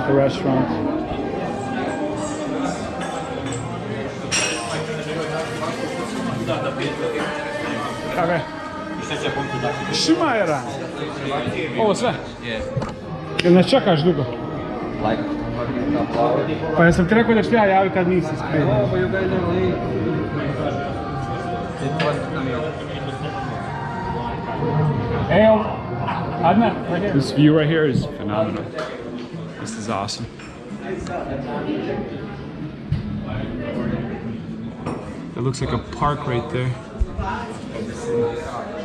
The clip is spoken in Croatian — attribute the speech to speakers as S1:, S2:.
S1: at the restaurant. Okay. Šimajera! Ovo sve? Jel nas čekaš dugo? Pa jesam ti rekao da ću ja javi kad nisi spremio? Hey, Adnan, right here. This view right here is phenomenal. This is awesome. It looks like a park right there.